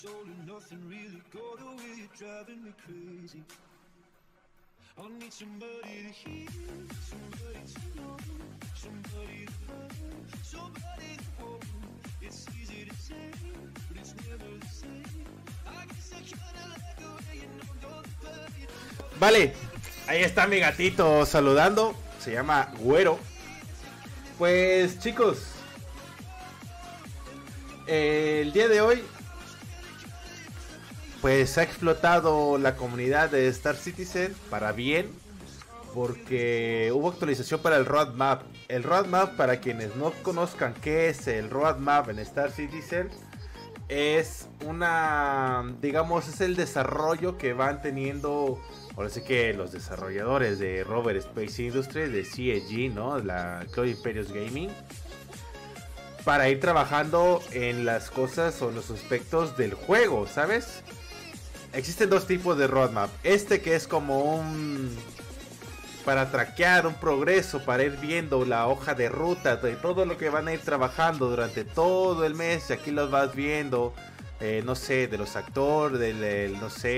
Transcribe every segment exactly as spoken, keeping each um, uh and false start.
Vale, ahí está mi gatito saludando. Se llama Güero. Pues chicos, eh, el día de hoy pues ha explotado la comunidad de Star Citizen para bien, porque hubo actualización para el roadmap. El roadmap, para quienes no conozcan qué es el roadmap en Star Citizen, es una, digamos, es el desarrollo que van teniendo, ahora sí que los desarrolladores de Rover Space Industries, de C S G, ¿no? La Cloud Imperius Gaming, para ir trabajando en las cosas o los aspectos del juego, ¿sabes? Existen dos tipos de roadmap. Este que es como un, para traquear un progreso, para ir viendo la hoja de ruta de todo lo que van a ir trabajando durante todo el mes. Y aquí los vas viendo, eh, no sé, de los actores, del, del no sé,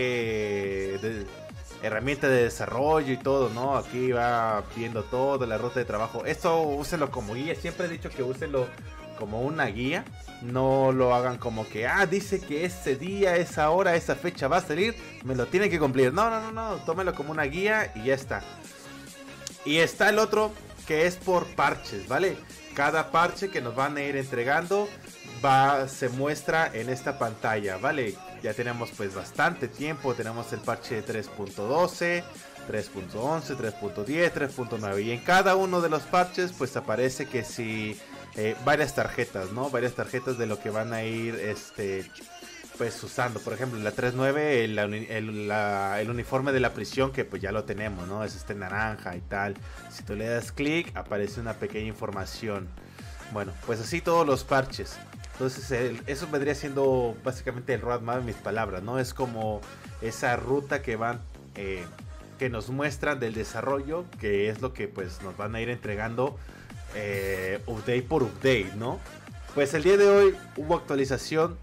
de herramientas de desarrollo y todo, ¿no? Aquí va viendo toda la ruta de trabajo. Esto úsenlo como guía. Siempre he dicho que úsenlo como una guía. No lo hagan como que, ah, dice que ese día, esa hora, esa fecha va a salir, me lo tienen que cumplir. No, no, no, no, tómelo como una guía y ya está. Y está el otro que es por parches, ¿vale? Cada parche que nos van a ir entregando va, se muestra en esta pantalla, ¿vale? Ya tenemos pues bastante tiempo. Tenemos el parche de tres punto doce, tres punto once, tres punto diez, tres punto nueve. Y en cada uno de los parches pues aparece que si eh, varias tarjetas, ¿no? Varias tarjetas de lo que van a ir este pues usando. Por ejemplo, la tres punto nueve, el, el, la, el uniforme de la prisión, que pues ya lo tenemos, ¿no? Es este naranja y tal. Si tú le das clic, aparece una pequeña información. Bueno, pues así todos los parches. Entonces el, eso vendría siendo básicamente el roadmap en mis palabras, ¿no? Es como esa ruta que van, eh, que nos muestran del desarrollo, que es lo que pues nos van a ir entregando eh, update por update, ¿no? Pues el día de hoy hubo actualización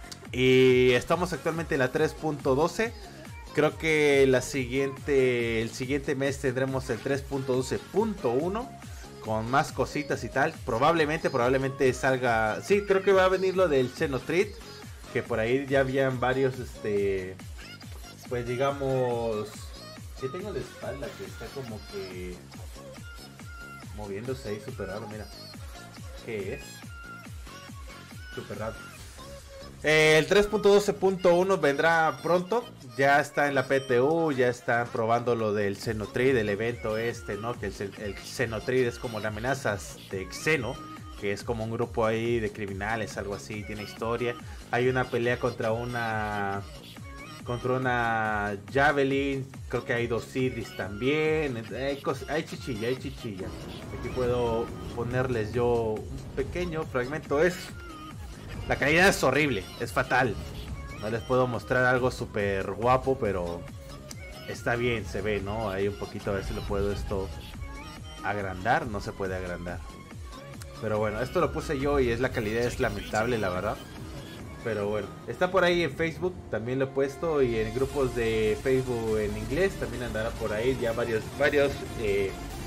y estamos actualmente en la tres punto doce. Creo que la siguiente, el siguiente mes tendremos el tres punto doce punto uno. Con más cositas y tal. Probablemente, probablemente salga. Sí, creo que va a venir lo del Xenotreat. Que por ahí ya habían varios, este. Pues digamos. Sí, tengo la espalda que está como que moviéndose ahí súper raro, mira. ¿Qué es? Súper raro. Eh, el tres punto doce punto uno vendrá pronto. Ya está en la P T U, ya están probando lo del Xenotreat, del evento este, ¿no? Que el, el Xenotreat es como la amenaza de Xeno, que es como un grupo ahí de criminales, algo así, tiene historia. Hay una pelea contra una contra una Javelin, creo que hay dos Sidis también. Hay, cos, hay chichilla, hay chichilla. Aquí puedo ponerles yo un pequeño fragmento. Es la calidad es horrible, es fatal. No les puedo mostrar algo súper guapo, pero está bien, se ve, ¿no? Ahí un poquito, a ver si lo puedo esto agrandar. No se puede agrandar. Pero bueno, esto lo puse yo y es la calidad es lamentable, la verdad. Pero bueno, está por ahí en Facebook, también lo he puesto. Y en grupos de Facebook en inglés también andará por ahí ya varios, varios eh,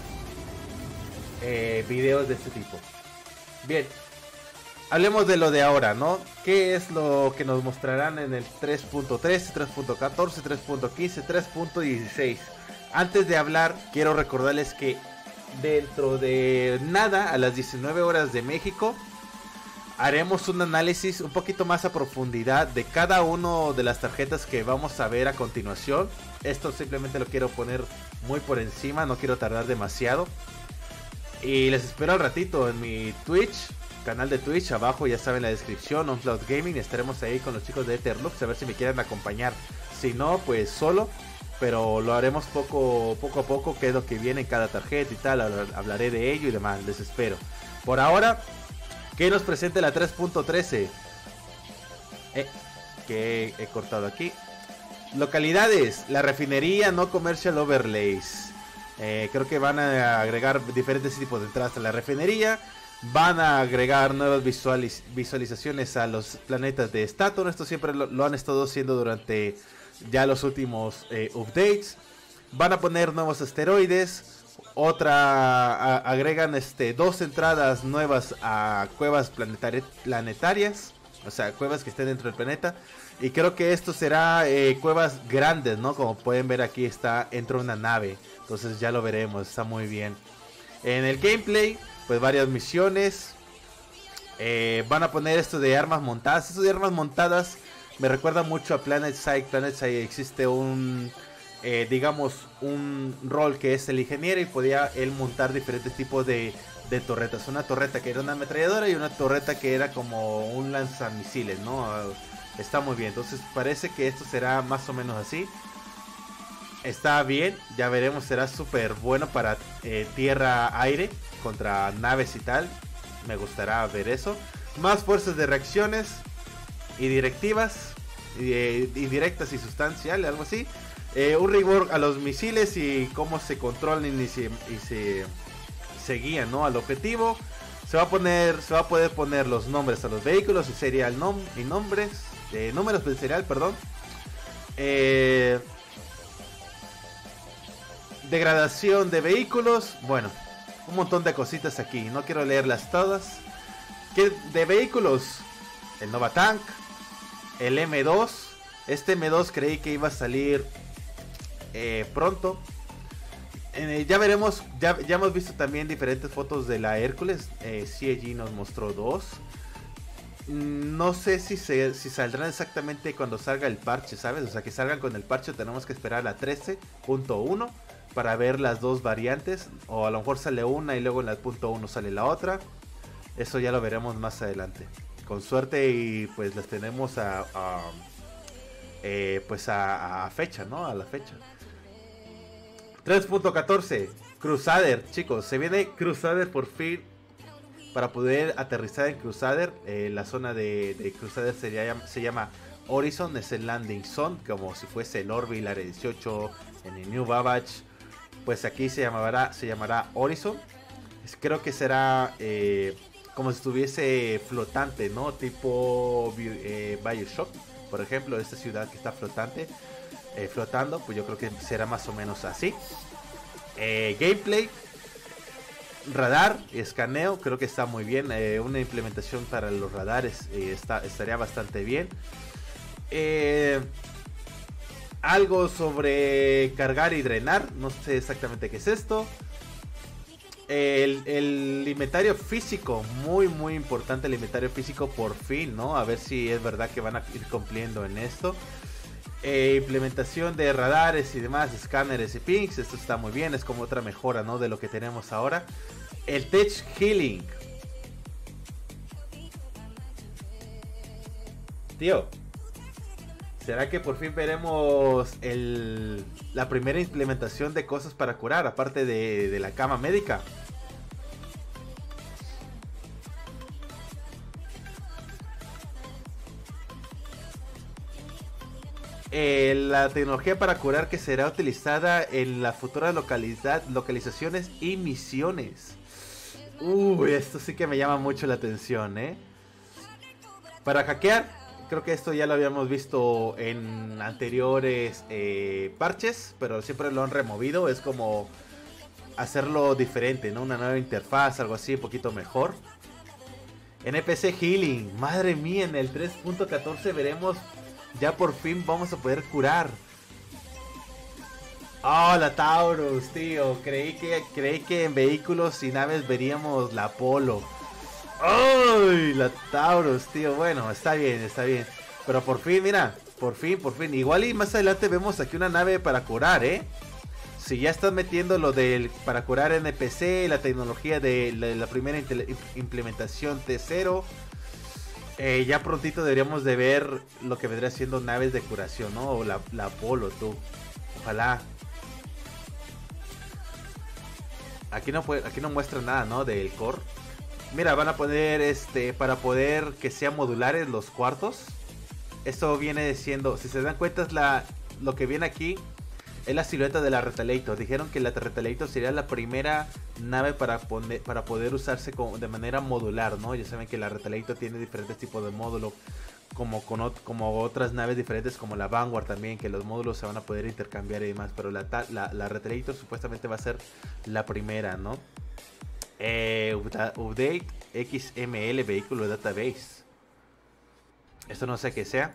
eh, videos de este tipo. Bien. Hablemos de lo de ahora, ¿no? ¿Qué es lo que nos mostrarán en el tres punto trece, tres punto catorce, tres punto quince, tres punto dieciséis? Antes de hablar, quiero recordarles que dentro de nada, a las diecinueve horas de México, haremos un análisis un poquito más a profundidad de cada una de las tarjetas que vamos a ver a continuación. Esto simplemente lo quiero poner muy por encima, no quiero tardar demasiado. Y les espero al ratito en mi Twitch. Canal de Twitch, abajo ya saben la descripción, OnCloud Gaming. Estaremos ahí con los chicos de Etherlux, a ver si me quieren acompañar. Si no, pues solo, pero lo haremos poco, poco a poco, qué es lo que viene en cada tarjeta y tal. Hablaré de ello y demás, les espero. Por ahora, que nos presente la tres punto trece. Eh, que he cortado aquí. Localidades, la refinería no commercial overlays. Eh, creo que van a agregar diferentes tipos de entradas a la refinería. Van a agregar nuevas visualiz visualizaciones a los planetas de Staturn. Esto siempre lo, lo han estado haciendo durante ya los últimos eh, updates. Van a poner nuevos asteroides. Otra, a, agregan este, dos entradas nuevas a cuevas planetari planetarias. O sea, cuevas que estén dentro del planeta. Y creo que esto será eh, cuevas grandes, ¿no? Como pueden ver aquí está, entra una nave. Entonces ya lo veremos, está muy bien. En el gameplay, pues varias misiones. Eh, van a poner esto de armas montadas. Esto de armas montadas me recuerda mucho a PlanetSide. PlanetSide existe un, eh, digamos, un rol que es el ingeniero y podía él montar diferentes tipos de, de torretas. Una torreta que era una ametralladora y una torreta que era como un lanzamisiles, ¿no? Está muy bien. Entonces parece que esto será más o menos así. Está bien, ya veremos, será súper bueno para eh, tierra-aire contra naves y tal. Me gustará ver eso. Más fuerzas de reacciones y directivas, y, eh, indirectas y sustanciales, algo así. Eh, un rigor a los misiles y cómo se controlan y se, y se, se guían, ¿no? Al objetivo. Se va a poner, se va a poder poner los nombres a los vehículos y serial nom y nombres, eh, números del serial, perdón. Eh... Degradación de vehículos. Bueno, un montón de cositas aquí. No quiero leerlas todas. ¿Qué de vehículos? El Nova Tank. El M dos. Este M dos creí que iba a salir eh, pronto. Eh, ya veremos. Ya, ya hemos visto también diferentes fotos de la Hércules. eh, C I G nos mostró dos. No sé si, se, si saldrán exactamente cuando salga el parche, ¿sabes? O sea, que salgan con el parche. Tenemos que esperar a la trece punto uno para ver las dos variantes. O a lo mejor sale una y luego en la punto uno sale la otra. Eso ya lo veremos más adelante. Con suerte y pues las tenemos a, a eh, pues a, a fecha, ¿no? A la fecha. tres punto catorce Crusader, chicos. Se viene Crusader por fin. Para poder aterrizar en Crusader. Eh, la zona de, de Crusader se llama, se llama Horizon. Es el landing zone. Como si fuese el Orville, el Área dieciocho. En el New Babbage. Pues aquí se llamará, se llamará Horizon. Creo que será eh, como si estuviese flotante, ¿no? Tipo eh, Bioshock, por ejemplo, esta ciudad que está flotante, eh, flotando, pues yo creo que será más o menos así. Eh, gameplay, radar, escaneo, creo que está muy bien. Eh, una implementación para los radares eh, está, estaría bastante bien. Eh... Algo sobre cargar y drenar. No sé exactamente qué es esto. El, el inventario físico. Muy muy importante el inventario físico por fin, ¿no? A ver si es verdad que van a ir cumpliendo en esto. Eh, implementación de radares y demás. Escáneres y pings. Esto está muy bien. Es como otra mejora, ¿no? De lo que tenemos ahora. El Tech Healing. Tío. ¿Será que por fin veremos el, la primera implementación de cosas para curar, aparte de, de la cama médica? Eh, la tecnología para curar que será utilizada en las futuras localidad, localizaciones y misiones. Uy, esto sí que me llama mucho la atención, ¿eh? Para hackear. Creo que esto ya lo habíamos visto en anteriores eh, parches, pero siempre lo han removido. Es como hacerlo diferente, ¿no? Una nueva interfaz, algo así, un poquito mejor. N P C Healing, madre mía, en el tres punto catorce veremos, ya por fin vamos a poder curar. Oh, la Taurus, tío. Creí que, creí que en vehículos y naves veríamos la Apollo. ¡Ay! La Taurus, tío. Bueno, está bien, está bien. Pero por fin, mira. Por fin, por fin. Igual y más adelante vemos aquí una nave para curar, ¿eh? Si ya estás metiendo lo del para curar N P C, la tecnología de la, la primera implementación T cero. Eh, ya prontito deberíamos de ver lo que vendría siendo naves de curación, ¿no? O la, la Apollo, tú. Ojalá. Aquí no, puede, aquí no muestra nada, ¿no? Del core. Mira, van a poner este para poder que sean modulares los cuartos. Esto viene siendo, si se dan cuenta, es la, lo que viene aquí es la silueta de la Retaliator. Dijeron que la Retaliator sería la primera nave para, poner, para poder usarse como, de manera modular, ¿no? Ya saben que la Retaliator tiene diferentes tipos de módulo, como, con, como otras naves diferentes, como la Vanguard también, que los módulos se van a poder intercambiar y demás. Pero la, la, la Retaliator supuestamente va a ser la primera, ¿no? Eh, update X M L Vehicle Database. Esto no sé qué sea.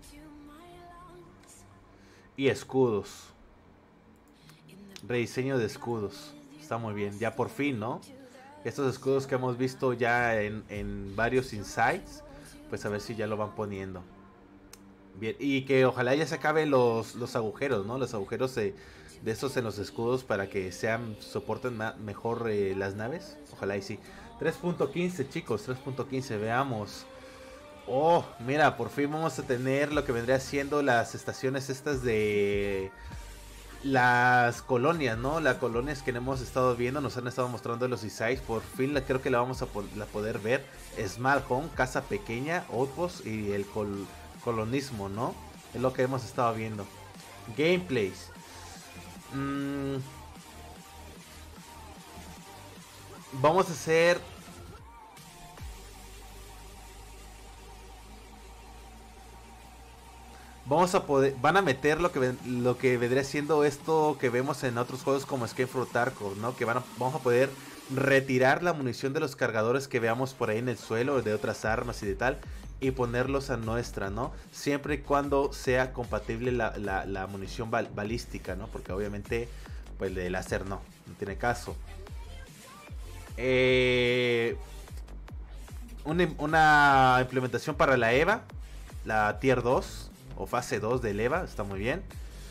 Y escudos. Rediseño de escudos. Está muy bien. Ya por fin, ¿no? Estos escudos que hemos visto ya en, en varios insights. Pues a ver si ya lo van poniendo. Bien. Y que ojalá ya se acaben los, los agujeros, ¿no? Los agujeros de, de estos en los escudos. Para que sean soporten mejor eh, las naves. Ojalá y sí. tres punto quince, chicos. tres punto quince. Veamos. Oh, mira, por fin vamos a tener lo que vendría siendo las estaciones estas de las colonias, ¿no? Las colonias que hemos estado viendo, nos han estado mostrando los insights. Por fin la, creo que la vamos a po la poder ver. Small Home, casa pequeña, outpost y el col colonismo, ¿no? Es lo que hemos estado viendo. Gameplays. Mm. Vamos a hacer... Vamos a poder, van a meter lo que lo que vendría siendo esto que vemos en otros juegos como Escape from Tarkov, ¿no? Que van a, vamos a poder retirar la munición de los cargadores que veamos por ahí en el suelo, de otras armas y de tal, y ponerlos a nuestra, ¿no? Siempre y cuando sea compatible la, la, la munición bal, balística, ¿no? Porque obviamente, pues de láser no, no tiene caso. Eh, una, una implementación para la EVA, la Tier dos. O fase dos del EVA, está muy bien.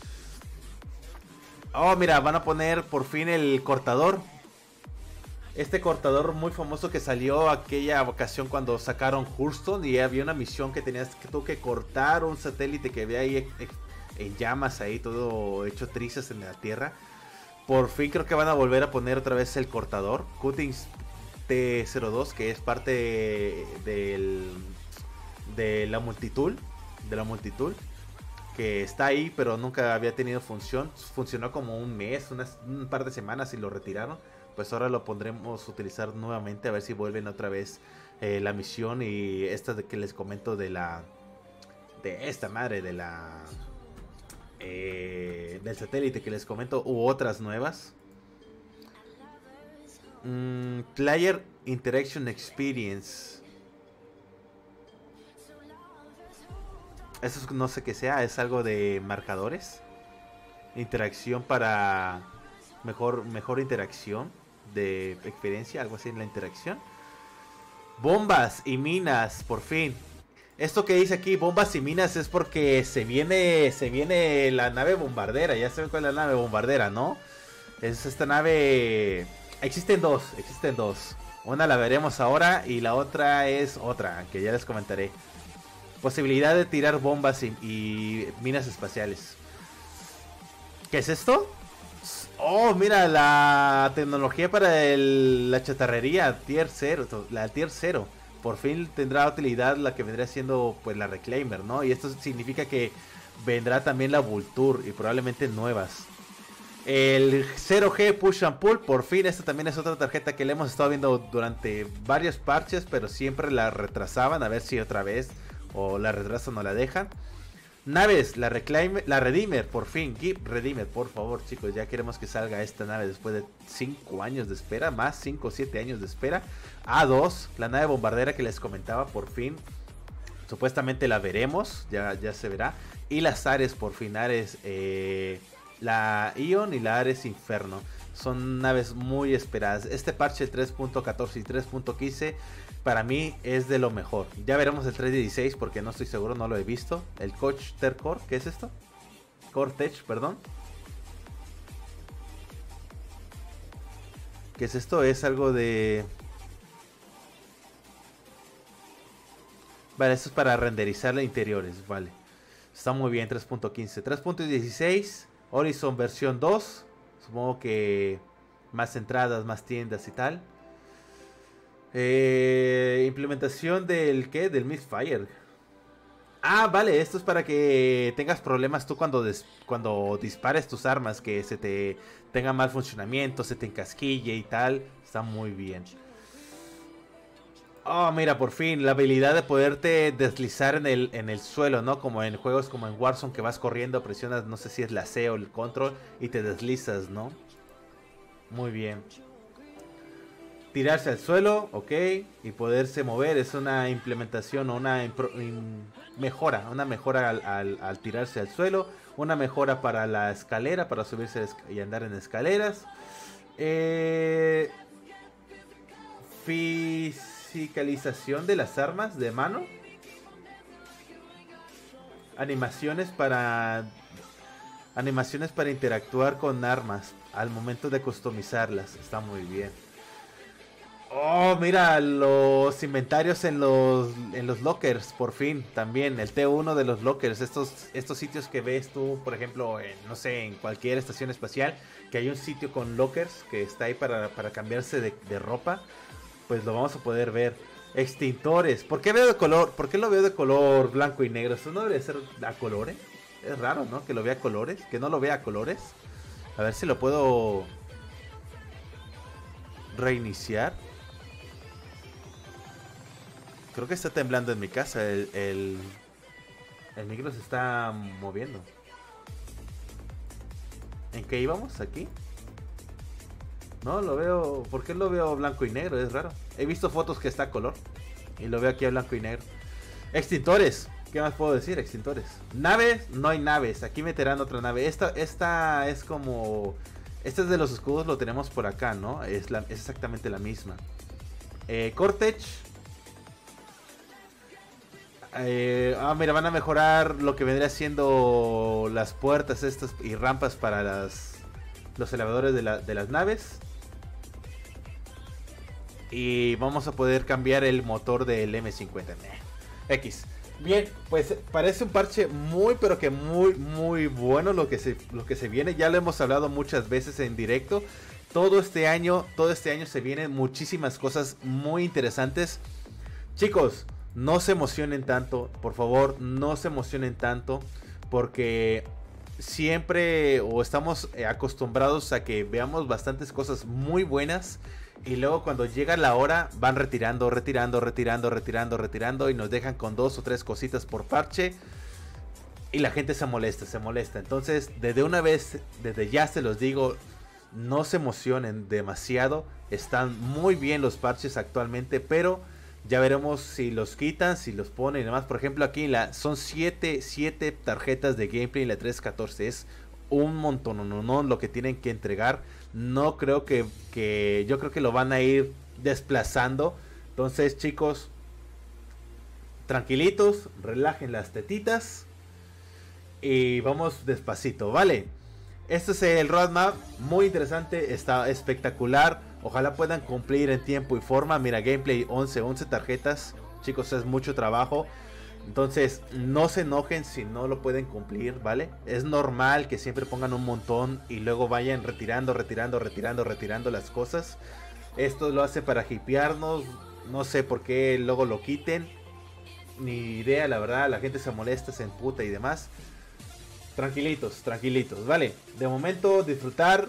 Oh, mira, van a poner por fin el cortador. Este cortador muy famoso que salió aquella ocasión cuando sacaron Hurston. Y había una misión que tenías que, tú, que cortar un satélite que había ahí en llamas, ahí todo hecho trizas en la tierra. Por fin creo que van a volver a poner otra vez el cortador. Cuttings T cero dos, que es parte del, de la multitud. De la multitud que está ahí pero nunca había tenido función. Funcionó como un mes, unas, un par de semanas y lo retiraron. Pues ahora lo pondremos a utilizar nuevamente, a ver si vuelven otra vez eh, la misión. Y esta de que les comento de la de esta madre de la eh, del satélite que les comento, u otras nuevas. mm, Player Interaction Experience. Eso no sé qué sea, es algo de marcadores. Interacción para mejor, mejor interacción de experiencia, algo así en la interacción. Bombas y minas, por fin. Esto que dice aquí, bombas y minas, es porque se viene, se viene la nave bombardera. Ya saben cuál es la nave bombardera, ¿no? Es esta nave... Existen dos, existen dos. Una la veremos ahora y la otra es otra, que ya les comentaré. Posibilidad de tirar bombas y, y minas espaciales. ¿Qué es esto? Oh, mira, la tecnología para el, la chatarrería Tier cero, la Tier cero. Por fin tendrá utilidad la que vendría siendo pues la Reclaimer, ¿no? Y esto significa que vendrá también la Vulture y probablemente nuevas. El cero G Push and Pull, por fin, esta también es otra tarjeta que le hemos estado viendo durante varios parches, pero siempre la retrasaban, a ver si otra vez... O la retrasan o la dejan. Naves, la Reclaimer, la Redeemer, por fin. Give Redeemer, por favor, chicos. Ya queremos que salga esta nave después de cinco años de espera. Más cinco o siete años de espera. A dos, la nave bombardera que les comentaba, por fin. Supuestamente la veremos. Ya, ya se verá. Y las Ares, por fin. Ares, eh, la Ion y la Ares Inferno. Son naves muy esperadas. Este parche tres punto catorce y tres punto quince para mí es de lo mejor. Ya veremos el tres punto dieciséis porque no estoy seguro, no lo he visto. El Coach Tercore, ¿qué es esto? Cortech, perdón. ¿Qué es esto? Es algo de... Vale, esto es para renderizar los interiores, vale. Está muy bien, tres punto quince. tres punto dieciséis, Horizon versión dos. Supongo que más entradas, más tiendas y tal. Eh, implementación del ¿qué? Del Misfire. Ah, vale, esto es para que tengas problemas tú cuando, des- cuando dispares tus armas, que se te tenga mal funcionamiento, se te encasquille y tal. Está muy bien. Oh, mira, por fin, la habilidad de poderte deslizar en el, en el suelo, ¿no? Como en juegos como en Warzone, que vas corriendo, presionas, no sé si es la C o el control, y te deslizas, ¿no? Muy bien. Tirarse al suelo, ok, y poderse mover es una implementación o una impro- im- mejora, una mejora al, al- al tirarse al suelo, una mejora para la escalera, para subirse esc- y andar en escaleras. Eh, Fisicalización de las armas de mano. Animaciones para animaciones para interactuar con armas al momento de customizarlas. Está muy bien. Oh, mira, los inventarios en los en los lockers, por fin, también el T uno de los lockers, estos estos sitios que ves tú, por ejemplo, en, no sé, en cualquier estación espacial, que hay un sitio con lockers que está ahí para, para cambiarse de, de ropa, pues lo vamos a poder ver. Extintores, ¿por qué veo de color? ¿Por qué lo veo de color blanco y negro? Esto no debería ser a colores. Es raro, ¿no? Que lo vea a colores, que no lo vea a colores. A ver si lo puedo reiniciar. Creo que está temblando en mi casa. El, el, el micro se está moviendo. ¿En qué íbamos? ¿Aquí? No, lo veo... ¿Por qué lo veo blanco y negro? Es raro. He visto fotos que está a color. Y lo veo aquí a blanco y negro. Extintores. ¿Qué más puedo decir? Extintores. Naves. No hay naves. Aquí meterán otra nave. Esta, esta es como... Este es de los escudos. Lo tenemos por acá, ¿no? Es, la, es exactamente la misma. Eh, Cortech. Eh, ah, mira, van a mejorar lo que vendría siendo las puertas estas y rampas para las, los elevadores de, la, de las naves. Y vamos a poder cambiar el motor del M cincuenta. X. Bien, pues parece un parche muy, pero que muy, muy bueno lo que se, lo que se viene. Ya lo hemos hablado muchas veces en directo. Todo este año, todo este año se vienen muchísimas cosas muy interesantes. Chicos, no se emocionen tanto, por favor, no se emocionen tanto, porque siempre o estamos acostumbrados a que veamos bastantes cosas muy buenas y luego cuando llega la hora van retirando, retirando, retirando, retirando, retirando y nos dejan con dos o tres cositas por parche y la gente se molesta, se molesta. Entonces, desde una vez, desde ya se los digo, no se emocionen demasiado, están muy bien los parches actualmente, pero ya veremos si los quitan, si los ponen y demás. Por ejemplo, aquí la, son siete tarjetas de gameplay en la tres catorce. Es un montón, no, no, no, lo que tienen que entregar. No creo que, que... Yo creo que lo van a ir desplazando. Entonces, chicos, tranquilitos, relajen las tetitas. Y vamos despacito, ¿vale? Este es el roadmap, muy interesante, está espectacular. Ojalá puedan cumplir en tiempo y forma. Mira, gameplay once, once tarjetas. Chicos, es mucho trabajo. Entonces, no se enojen si no lo pueden cumplir, ¿vale? Es normal que siempre pongan un montón y luego vayan retirando, retirando, retirando, retirando las cosas. Esto lo hace para hipearnos. No sé por qué luego lo quiten. Ni idea, la verdad. La gente se molesta, se emputa y demás. Tranquilitos, tranquilitos, vale. De momento disfrutar,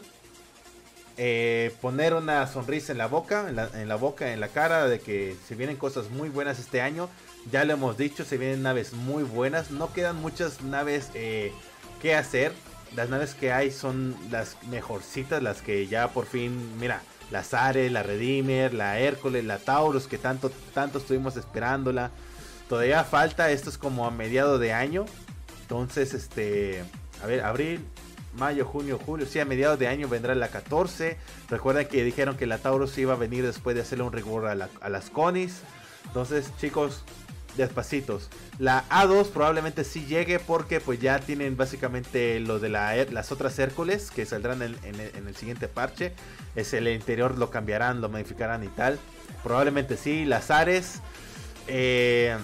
eh, poner una sonrisa en la boca, en la, en la boca, en la cara, de que se vienen cosas muy buenas este año. Ya lo hemos dicho, se vienen naves muy buenas. No quedan muchas naves eh, que hacer. Las naves que hay son las mejorcitas, las que ya por fin, mira, la Ares, la Redeemer, la Hércules, la Taurus, que tanto, tanto estuvimos esperándola. Todavía falta, esto es como a mediados de año. Entonces, este, a ver, abril, mayo, junio, julio, sí, a mediados de año vendrá la catorce. Recuerden que dijeron que la Taurus iba a venir después de hacerle un rigor a, la, a las Conis. Entonces, chicos, despacitos. La A dos probablemente sí llegue porque pues ya tienen básicamente lo de la, las otras Hércules que saldrán en, en, en el siguiente parche. Es el interior, lo cambiarán, lo modificarán y tal. Probablemente sí, las Ares. Eh...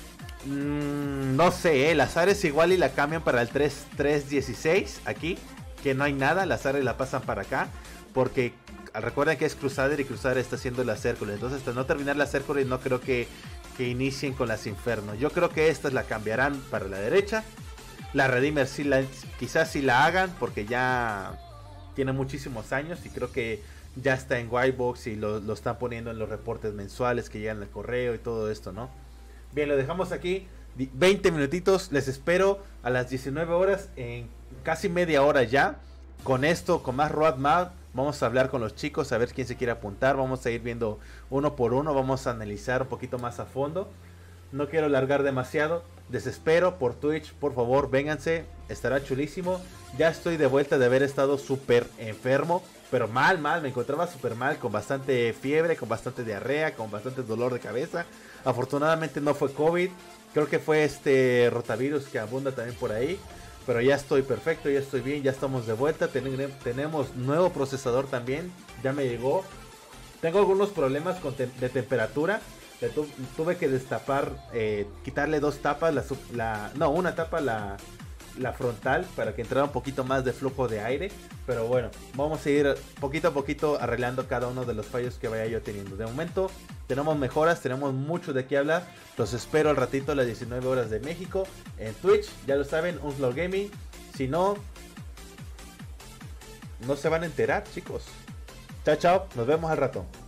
Mm, no sé, eh, las Ares igual y la cambian para el tres dieciséis aquí, que no hay nada, las Ares la pasan para acá, porque recuerden que es Crusader y Crusader está haciendo las Hércules, entonces hasta no terminar las Hércules no creo que, que inicien con las Inferno. Yo creo que estas la cambiarán para la derecha. La Redeemer sí la, quizás sí la hagan porque ya tiene muchísimos años y creo que ya está en Whitebox y lo, lo están poniendo en los reportes mensuales que llegan al correo y todo esto, ¿no? Bien, lo dejamos aquí. veinte minutitos, les espero a las diecinueve horas, en casi media hora ya. Con esto, con más roadmap, vamos a hablar con los chicos, a ver quién se quiere apuntar. Vamos a ir viendo uno por uno, vamos a analizar un poquito más a fondo. No quiero alargar demasiado, les espero por Twitch, por favor, vénganse, estará chulísimo. Ya estoy de vuelta de haber estado súper enfermo, pero mal, mal, me encontraba súper mal, con bastante fiebre, con bastante diarrea, con bastante dolor de cabeza. Afortunadamente no fue COVID, creo que fue este rotavirus que abunda también por ahí. Pero ya estoy perfecto, ya estoy bien, ya estamos de vuelta. Ten- tenemos nuevo procesador también, ya me llegó. Tengo algunos problemas con te de temperatura. Tu tuve que destapar, eh, quitarle dos tapas, la, la no, una tapa la, la frontal para que entrara un poquito más de flujo de aire. Pero bueno, vamos a ir poquito a poquito arreglando cada uno de los fallos que vaya yo teniendo. De momento tenemos mejoras, tenemos mucho de qué hablar. Los espero al ratito a las diecinueve horas de México en Twitch, ya lo saben, Onslaught Gaming. Si no, no se van a enterar, chicos. Chao, chao, nos vemos al rato.